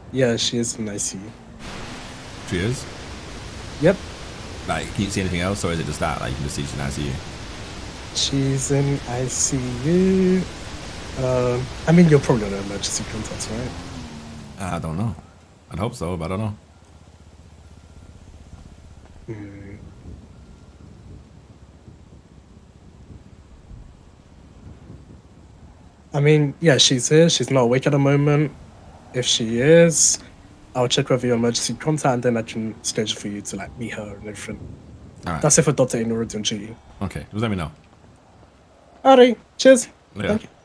Yeah, she is in ICU. She is? Yep. Like, can you see anything else, or is it just that? Like, you can just see she's in ICU? She's in ICU. I mean, you're probably on emergency contacts, right? I don't know. I'd hope so, but I don't know. I mean, yeah, she's here. She's not awake at the moment. If she is, I'll check whether your emergency contact, and then I can schedule for you to like meet her and everything. All right. That's if a doctor ain't already on duty. Okay, just let me know. Alright, cheers. Yeah. Thank you.